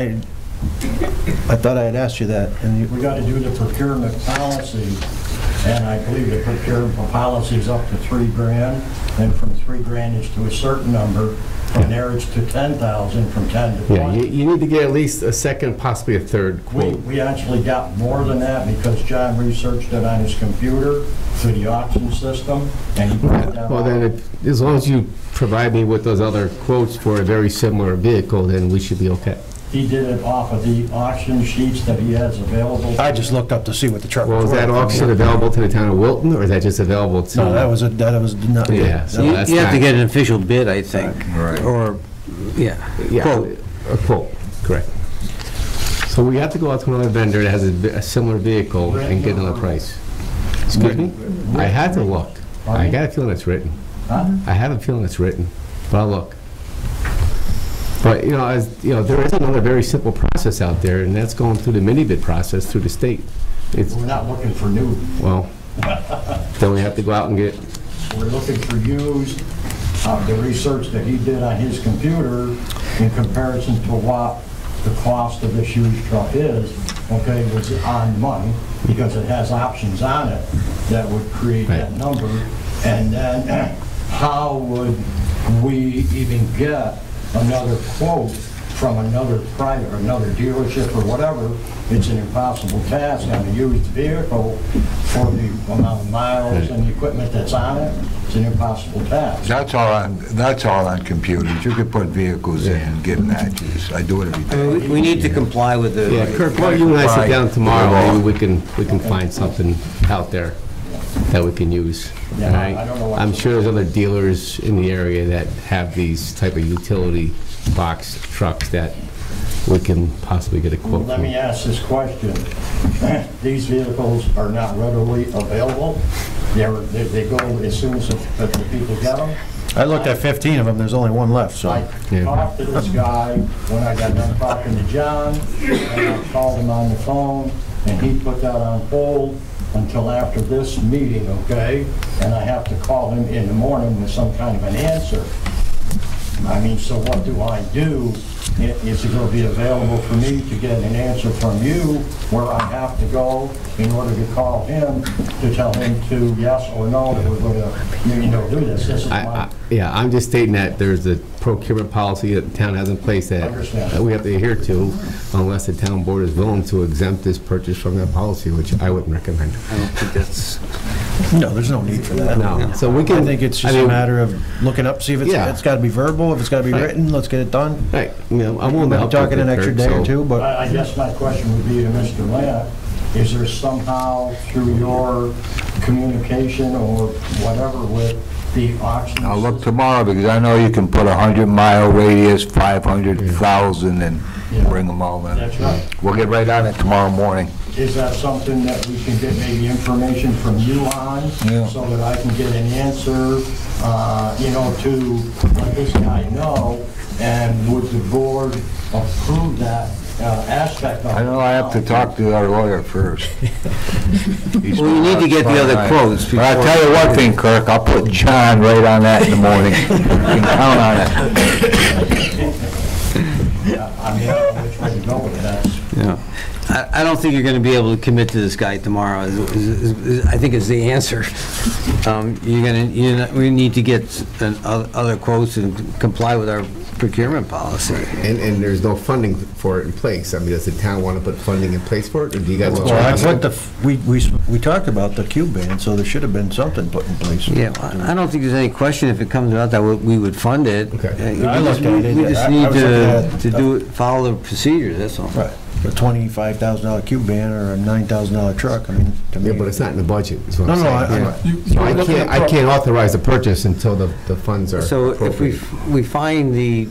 I thought I had asked you that, and you, We got to do the procurement policy, and I believe the procurement policy is up to three grand, and from three grand is to a certain number, from there it's to ten thousand, from ten to Yeah, you, twenty. you need to get at least a second, possibly a third We, quote. we actually got more than that because John researched it on his computer through the auction system, and he brought that Well, then, out. it- as long as you provide me with those other quotes for a very similar vehicle, then we should be okay. He did it off of the auction sheets that he has available. I just looked up to see what the truck was Well, is worth. that auction available to the town of Wilton, or is that just available to? No, that was, a that was, not. Yeah, so You that's you have to not- get an official bid, I think. Right. Or, yeah. Yeah, Quote. a quote, correct. So we have to go out to another vendor that has a vi- a similar vehicle and get another price. Excuse me? I had to look. I got a feeling it's written. Huh? I have a feeling it's written, but I'll look. But, you know, as, you know, there is another very simple process out there, and that's going through the mini bid process through the state. It's, We're not looking for new, well, then we have to go out and get, we're looking for used. Uh, The research that he did on his computer in comparison to what the cost of this used truck is, okay, was on money, because it has options on it that would create that Right. number. And then how would we even get another quote from another private, or another dealership or whatever? It's an impossible task on a used vehicle for the amount of miles and the equipment that's on it. It's an impossible task. That's all on, that's all on computers. You could put vehicles in and get matches. I do it every I mean, day. we- we need to comply with the... yeah, Kirk, why don't you and I sit down tomorrow, maybe we can, we can find something out there that we can use, all Yeah, right? I don't know what I'm to- sure there's other dealers in the area that have these type of utility box trucks that we can possibly get a quote Let from. me ask this question. These vehicles are not readily available. They're, they they go as soon as the the people get them. I looked at fifteen of them, there's only one left, so. I Yeah. talked to this guy when I got done talking to John, and I called him on the phone, and he put that on hold until after this meeting, okay? And I have to call him in the morning with some kind of an answer. I mean, so what do I do i- is it going to be available for me to get an answer from you where I have to go in order to call him to tell him to yes or no that we're going to, you know, do this? This is I, my, I, yeah, I'm just stating that there's a procurement policy that the town has in place that, Understand. that we have to adhere to unless the town board is willing to exempt this purchase from that policy, which I wouldn't recommend. I don't think that's, No, there's no need for that. No, so we I can. think it's I just a mean, matter of looking up, see if it's, Yeah. it's gotta be verbal, if it's gotta be Right. written, let's get it done. Right, you know, I'm We willing to might be help. talking with an it, extra Kirk, day or so- two, but I I guess my question would be to Mister Lamb, is there somehow through your communication or whatever with the auction? I'll look tomorrow, because I know you can put a hundred mile radius, five hundred thousand, and bring them all in. That's right. We'll get right on it tomorrow morning. Is that something that we can get maybe information from you on? Yeah. So that I can get an answer, uh, you know, to let this guy know? And would the board approve that uh, aspect of it? I know I have to talk to our lawyer first. well, you need to get the other quotes. But I'll before- tell you one thing, Kirk, I'll put John right on that in the morning. You can count on it. Yeah, I mean, I don't know which way to go with that. Yeah. I, I don't think you're going to be able to commit to this guy tomorrow, is, is, is, I think is the answer. Um, you're going to, you know, we need to get an, other quotes and comply with our procurement policy. And, and there's no funding for it in place. I mean, does the town want to put funding in place for it, or do you guys want to? well, I put the, we, we, we talked about the cube ban, so there should have been something put in place. Yeah, I I don't think there's any question if it comes out that we- we would fund it. Okay. Uh, I we looked just- at it. We just I- I need was looking to, at- to do it, follow the procedures, that's all. Right, a twenty-five thousand dollar cube ban or a nine thousand dollar truck, I mean, to me. Yeah, but it's not in the budget, is what No, I'm no, I- saying. I- Yeah. So I can't, I can't authorize the purchase until the, the funds are So if we, appropriated. we find the,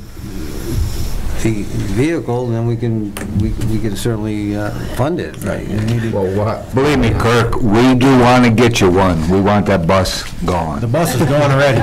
the vehicle, then we can, we we can certainly uh, fund it, right? Well, what, Believe me, Kirk, we do want to get you one. We want that bus The going. bus is going already.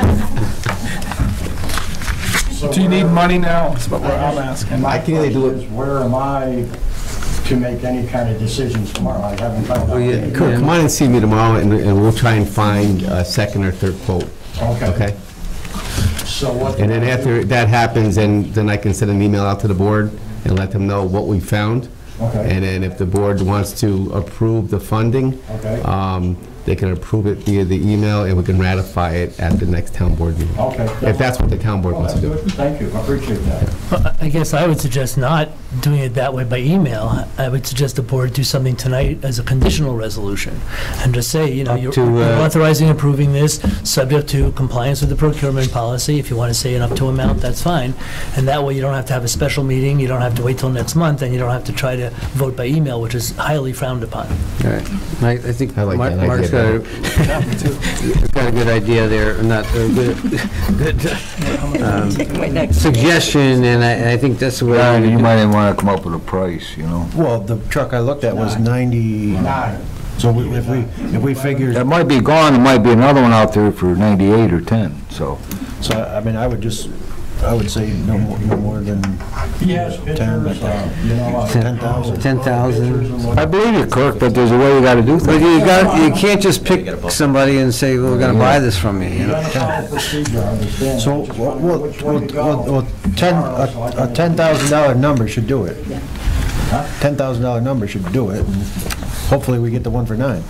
So Do you need where- money now? That's what we're- I'm asking. My I can either do question it- is, where am I to make any kind of decisions tomorrow? I haven't found out. Well, yeah, yet. Kurt, come on and see me tomorrow, and, and we'll try and find a second or third quote, Okay. okay? So what? And then after that happens, then, then I can send an email out to the board and let them know what we found. Okay. And then if the board wants to approve the funding, Okay. um, they can approve it via the email, and we can ratify it at the next town board meeting. Okay. If that's what the town board Well, wants to that's do. good. Thank you, I appreciate that. Well, I guess I would suggest not doing it that way by email. I would suggest the board do something tonight as a conditional resolution, and just say, you know, Up you're to, you're uh, authorizing approving this, subject to compliance with the procurement policy. If you want to say an up to amount, that's fine. And that way, you don't have to have a special meeting, you don't have to wait till next month, and you don't have to try to vote by email, which is highly frowned upon. All right. I I think I like Mark- that Mark's idea got a, got a good idea there, not a good, good um, suggestion, and I I think that's the way. Yeah, we you do- might even want to come up with a price, you know? Well, the truck I looked at was Nine. ninety, Nine. so we- if we, if we figured, That might be gone, there might be another one out there for ninety-eight or ten, so. so I mean, I would just, I would say no more, no more than He has ten, pictures, uh, you know. uh, ten thousand. ten thousand. pictures and what- I believe you, Kirk, but there's a way you got to do But things. you got, you can't just pick somebody and say, we're gonna buy this from you, you You know? gotta follow procedure, I understand. So, I just well, wanna know well, which way to go well, well, ten, tomorrow, so I a can- a ten thousand dollar number should do it. Huh? ten thousand dollar number should do it, and hopefully we get the one for nine,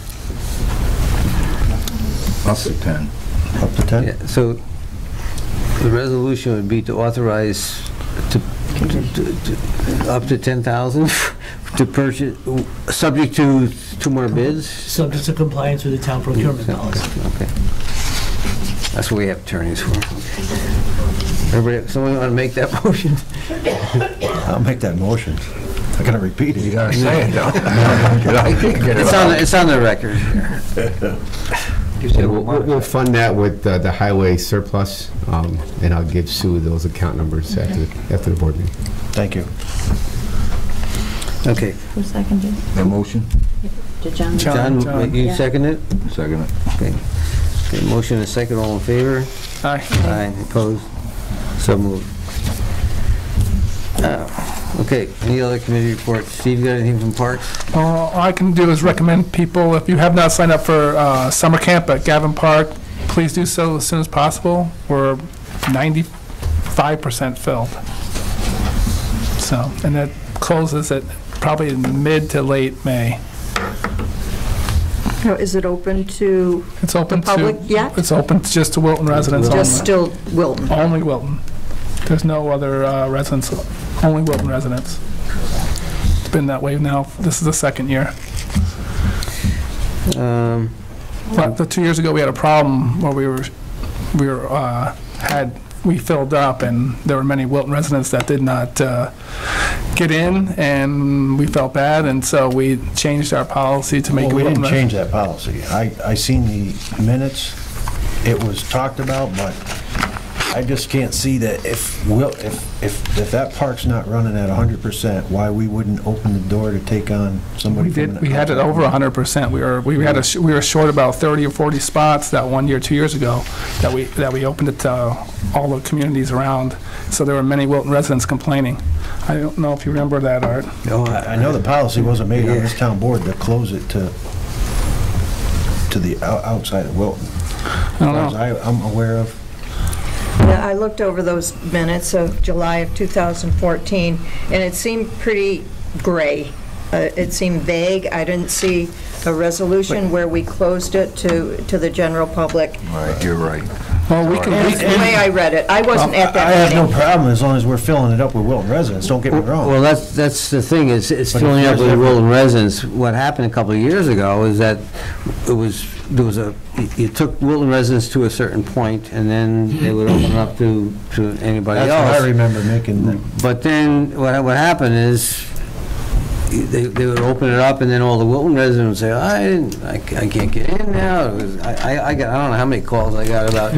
Up to ten. up to ten. Yeah, so the resolution would be to authorize to, to- to- up to ten thousand to purchase, subject to two more bids? Subject to compliance with the town procurement policy. Okay. That's what we have attorneys for. Everybody, someone want to make that motion? I'll make that motion. I gotta repeat it. You got to say it, though. I can't get it It's on, out. the- it's on the record here. Yeah, we'll, we'll we'll fund that with uh, the highway surplus, um, and I'll give Sue those account numbers after, after the board meeting. Thank you. Okay. Who seconded? The motion? Did John? John, John. you Yeah. second it? Second it. Okay. Okay, motion and second, all in favor? Aye. Aye, opposed? So moved. Uh, Okay, any other committee reports? Steve, you got anything from Parks? Uh, All I can do is recommend people, if you have not signed up for uh, summer camp at Gavin Park, please do so as soon as possible. We're ninety-five percent filled. So, and that closes at probably mid to late May. Now, is it open to It's open the public to, yet? It's open just to Wilton residents only. Just still Wilton? Only Wilton. There's no other uh, residents, only Wilton residents. It's been that way now. This is the second year. Um, But the two years ago, we had a problem where we were, we were, uh, had, we filled up, and there were many Wilton residents that did not uh, get in, and we felt bad, and so we changed our policy to make Well, it we Wilton didn't residents. change that policy. I, I seen the minutes, it was talked about, but I just can't see that if, Wil- if, if, if that park's not running at one hundred percent, why we wouldn't open the door to take on somebody We from did, an we had it outside. over one hundred percent. We were, we had a, sh- we were short about thirty or forty spots that one year, two years ago, that we, that we opened it to all the communities around. So there were many Wilton residents complaining. I don't know if you remember that, Art. No, I I know the policy wasn't made on this town board to close it to, to the ou- outside of Wilton. I don't As know. I, I'm aware of. Yeah, I looked over those minutes of July of two thousand fourteen, and it seemed pretty gray. Uh, It seemed vague. I didn't see a resolution where we closed it to, to the general public. Right, you're right. Well, we can, That's the way I read it. I wasn't at I that have no meeting. problem as long as we're filling it up with Wilton residents, don't get me wrong. Well, that's, that's the thing, is it's But filling if up there's with ever- Wilton residents. What happened a couple of years ago is that it was, there was a, you took Wilton residents to a certain point, and then they would open it up to, to anybody That's else. what I remember making the. But then, what, what happened is, they, they would open it up, and then all the Wilton residents would say, I didn't, I ca- I can't get in now. It was- I, I- I got, I don't know how many calls I got about,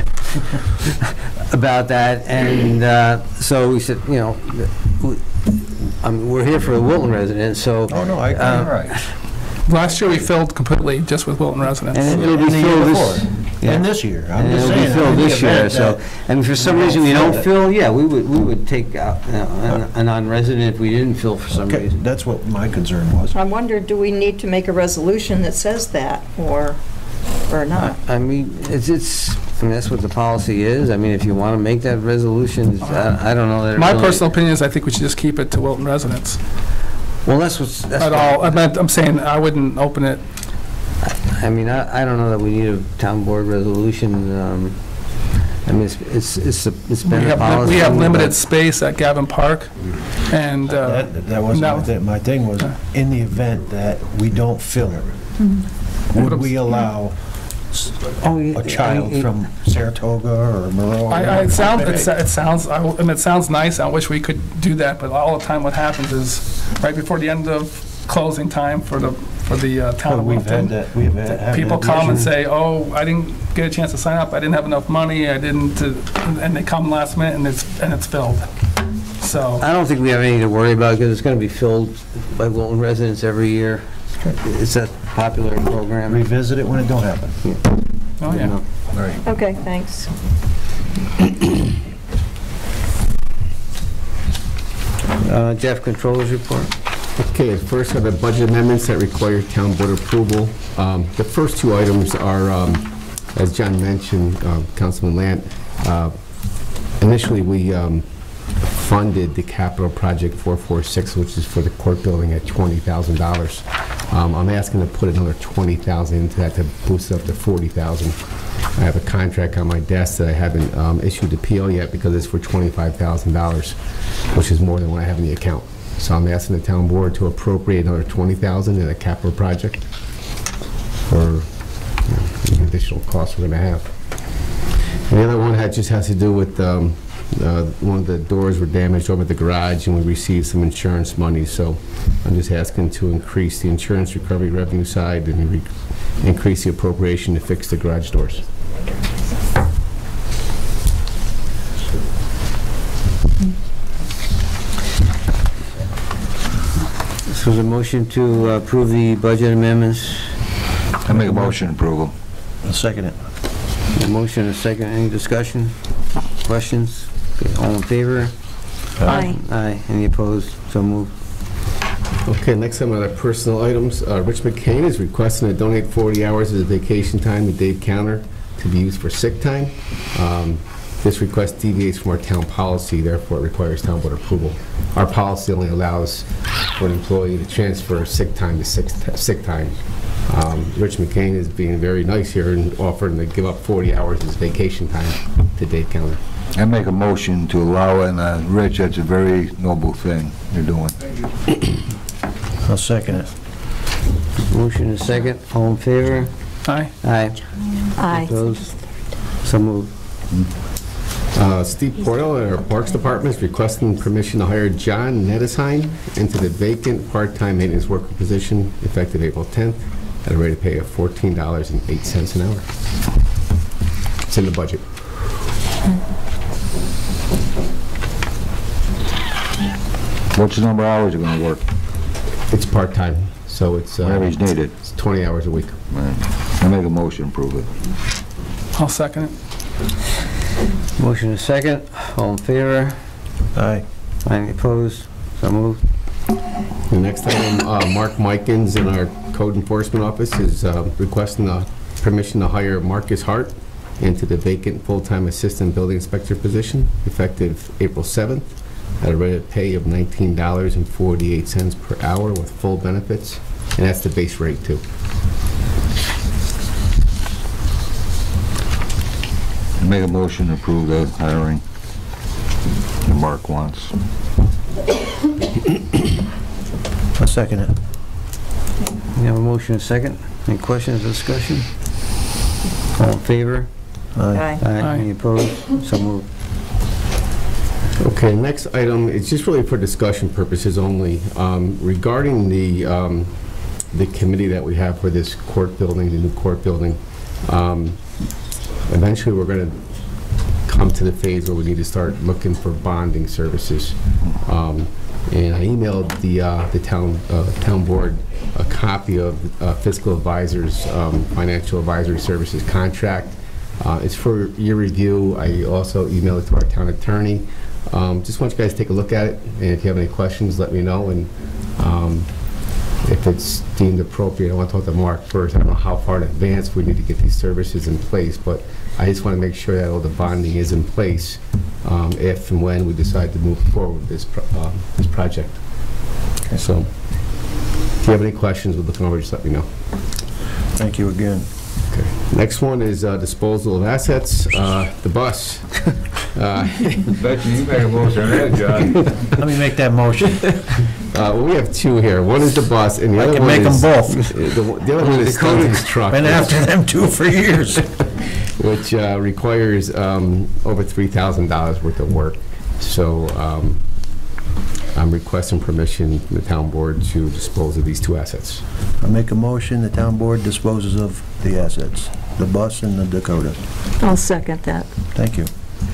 about that, and uh, so we said, you know, we- I mean, we're here for the Wilton residents, so. Oh, no, I, uh, I'm right. last year we filled completely just with Wilton residents. And it'll be And the year filled before, this, yeah. and this year. I'm And just it'll be saying, filled in the this year, event so, that and if for some we don't reason we don't fill it. fill, yeah, we would, we would take out, you know, a a non-resident if we didn't fill for some Okay, reason. that's what my concern was. I wonder, do we need to make a resolution that says that, or, or not? I mean, it's, it's, I mean, that's what the policy is. I mean, if you want to make that resolution, it's- I I don't know that it My really- personal opinion is I think we should just keep it to Wilton residents Well, that's what's, that's at what- all. I meant, I'm saying I wouldn't open it. I mean, I, I don't know that we need a town board resolution. um, I mean, it's, it's, it's a- it's We been a have, policy. we have limited but- space at Gavin Park, and, uh, That, that wasn't no. my thing. My thing was, in the event that we don't fill it, Mm-hmm. would we allow Oh, yeah, a child I mean, from Saratoga or Monroe? I, I, it sounds, it sa- it sounds, I w- I mean, it sounds nice, I wish we could do that, but all the time what happens is, right before the end of closing time for the, for the uh, town Well, of we've had Wilton, that, we have had. had people that come and issue. say, oh, I didn't get a chance to sign up, I didn't have enough money, I didn't, uh, and they come last minute and it's, and it's filled. So, I don't think we have anything to worry about because it's going to be filled by Wilton residents every year. It's a popular program. Revisit it when it don't happen. oh, yeah. All right. Okay, thanks. Uh, Jeff, Controllers Report. Okay, first are the budget amendments that require town board approval. Um, The first two items are, um, as John mentioned, uh, Councilman Lant, uh, initially, we um, funded the capital project four four six, which is for the court building, at twenty thousand dollars. Um, I'm asking to put another twenty thousand dollars into that to boost it up to forty thousand dollars. I have a contract on my desk that I haven't um, issued the P O yet because it's for twenty-five thousand dollars, which is more than what I have in the account. So I'm asking the town board to appropriate another twenty thousand dollars in a capital project for, you know, the additional costs we're going to have. And the other one had, just has to do with, um, uh, one of the doors were damaged over at the garage, and we received some insurance money, so I'm just asking to increase the insurance recovery revenue side and re- increase the appropriation to fix the garage doors. This was a motion to approve the budget amendments. I make a motion approval. I'll second it. A motion, a second, any discussion, questions? Okay, all in favor? Aye. Aye, any opposed? So moved. Okay, next time on our personal items, uh, Rich McCain is requesting to donate forty hours of his vacation time to Dave Counter to be used for sick time. Um, This request deviates from our town policy, therefore it requires town board approval. our policy only allows for an employee to transfer sick time to sick sick time. Um, Rich McCain is being very nice here and offering to give up forty hours as vacation time to Dade County. I make a motion to allow it, and uh, Rich, that's a very noble thing you're doing. I'll second it. Motion is second. All in favor? Aye. Aye. Aye. Opposed? So moved. Uh, Steve Porto at our Parks Department is requesting permission to hire John Nettesheim into the vacant part-time maintenance worker position effective April tenth at a rate of pay of fourteen dollars and eight cents an hour. It's in the budget. What's the number of hours you're gonna work? It's part-time, so it's, uh, Whenever he's needed. it's twenty hours a week. Right. I make a motion to approve it. I'll second it. Motion is second. All in favor? Aye. Any opposed? So moved. The next item, uh, Mark Mikens in our Code Enforcement Office is uh, requesting uh, permission to hire Marcus Hart into the vacant full-time Assistant Building Inspector position effective April seventh at a rate of pay of nineteen dollars and forty-eight cents per hour with full benefits, and that's the base rate too. Make a motion to approve the hiring that Mark wants. I'll second it. We have a motion and a second. Any questions or discussion? All in favor? Aye. Aye. Any opposed? So moved. Okay, next item is just really for discussion purposes only. Um, Regarding the, um, the committee that we have for this court building, the new court building, um, eventually we're going to come to the phase where we need to start looking for bonding services. Um, And I emailed the, uh, the town, uh, town board a copy of uh, fiscal advisor's um, financial advisory services contract. Uh, It's for your review. I also emailed it to our town attorney. Um, Just want you guys to take a look at it, and if you have any questions, let me know. And um, if it's deemed appropriate, I want to talk to Mark first. I don't know how far in advance we need to get these services in place, but I just want to make sure that all the bonding is in place um, if and when we decide to move forward with this, pro uh, this project. Okay. So, if you have any questions, we're looking over, just let me know. Thank you again. Okay. Next one is uh, disposal of assets. Uh, the bus. Uh, Bet you made a motion on that, John. Let me make that motion. Uh, well, we have two here. One is the bus, and the I other can one make is... them both. The, the other one is Stanton's truck. Been after them two for years. Which uh, requires um, over three thousand dollars worth of work. So um, I'm requesting permission from the town board to dispose of these two assets. I make a motion, the town board disposes of the assets, the bus and the Dakota. I'll second that. Thank you.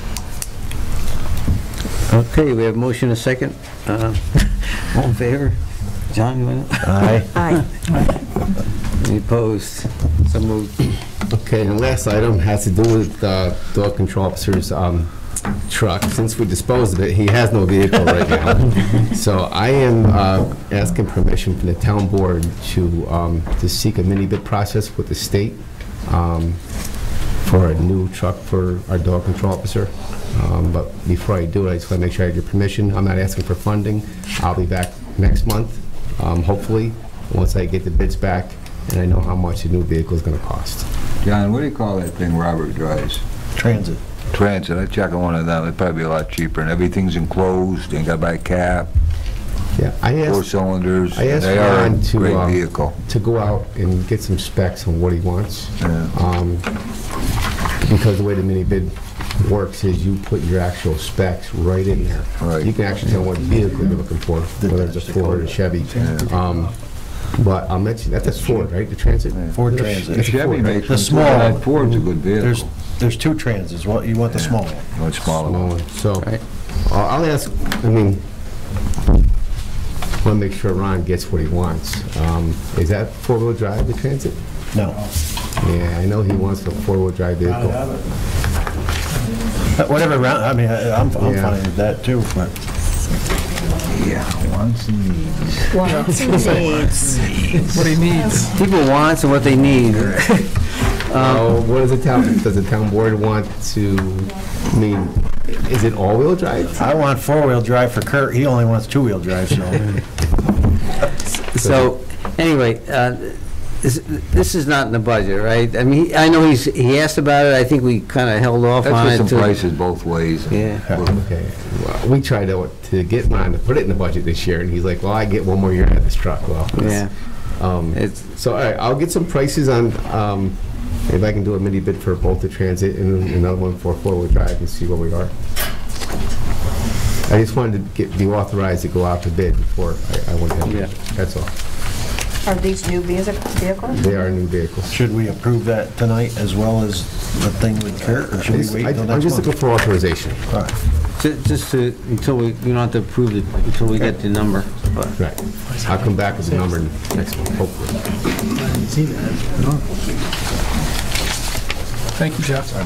Okay, we have motion and a second. Uh, all in favor? John, you want to? Aye. Aye. Any opposed? So moved. Okay, and the last item has to do with uh, dog control officer's um, truck. Since we disposed of it, he has no vehicle right now. So I am uh, asking permission from the town board to um, to seek a mini bid process with the state um, for a new truck for our dog control officer. Um, but before I do it, I just want to make sure I have your permission. I'm not asking for funding. I'll be back next month, um, hopefully, once I get the bids back and I know how much a new vehicle is going to cost. John, what do you call that thing Robert drives? Transit. Transit. I check on one of them. It'd probably be a lot cheaper, and everything's enclosed. You ain't got to buy a cab. Yeah, I asked. Four cylinders. I asked They are a Ron to great um, vehicle. to go out and get some specs on what he wants. Yeah. Um, because the way the mini bid works is you put your actual specs right in there. Right. You can actually tell what vehicle you're looking for, whether it's a Ford or a Chevy. Um, but I'll mention that that's Ford, right? The Transit. Ford Transit. It's a Chevy Ford, right? makes The them small too. one. That Ford's a good There's, vehicle. there's two transits. What, you want the small one? No, it's smaller. Small one. one. So I'll I'll ask. I mean, I want to make sure Ron gets what he wants. Um, is that four-wheel drive, the Transit? No. Yeah, I know he wants a four-wheel drive vehicle. Uh, Whatever round, I mean, I- I'm, I'm Yeah. fine with that too, but. Yeah, wants and needs. Wants and needs. What he needs. People want and what they need. Uh, What does the town, does the town board want to, I mean, is it all-wheel drive? I want four-wheel drive for Kurt, he only wants two-wheel drive, so. So, anyway, uh, this this is not in the budget, right? I mean, he- I know he's, he asked about it, I think we kind of held off on That's it. with some till- prices both ways. Yeah. Okay, well, we tried to, to get Ron to put it in the budget this year, and he's like, well, I get one more year at this truck, well. Yeah. Um, It's- So, all right, I'll get some prices on, um, if I can do a mini bid for both the Transit and another one for four-wheel drive and see where we are. I just wanted to get, be authorized to go out to bid before I, I went ahead. Yeah. That's all. Are these new music vehicles? They are new vehicles. Should we approve that tonight as well as the thing with Kurt, or should I we just- wait I- until I'm next just month? looking for authorization. All right. Ju- Just to, until we, we don't have to approve it, until we get the number. But Right. I'll come back with the number next month, hopefully. I didn't see that. Thank you, Jeff.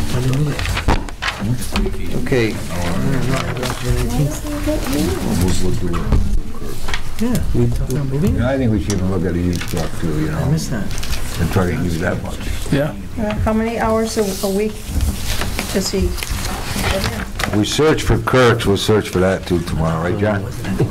Okay, Yeah, we talking about moving? Yeah, I think we should even look at a used truck too, you I know, missed that. and try to use that much. Yeah. Uh, How many hours a a week does he? We search for Kirk's, we'll search for that too tomorrow, right, John?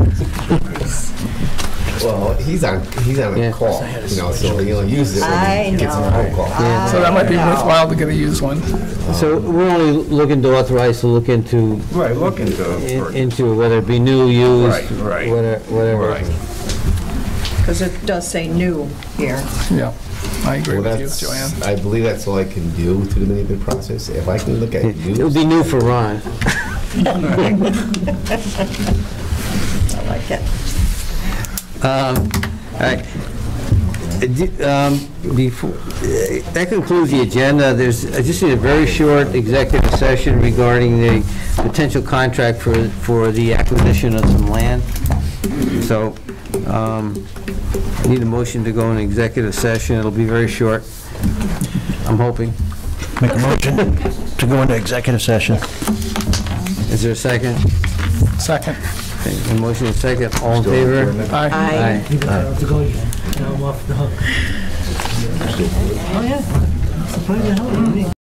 Well, he's on, he's on Yeah. a call, you know, so he only uses it when I he gets a know. phone call. So that might be worthwhile to get a used one. so we're only looking to authorize to look into, Right, look into in- into whether it be new, used, Right, right. whatever. whatever. Right. Because it does say new here. Yeah, I agree Well, with you, that's, Joanne. I believe that's all I can do to the mini bid process. If I can look at It would used, be new for Ron. I like it. Um, All right. Uh, d- um, before- uh, That concludes the agenda. There's, I just need a very short executive session regarding the potential contract for, for the acquisition of some land. So, um, I need a motion to go in executive session. It'll be very short, I'm hoping. Make a motion to go into executive session. Is there a second? Second. Okay, a motion is second. All in favor? Aye. Aye. You better have to go again. Now I'm off the hook. Oh, yeah. Surprised the hell out of me.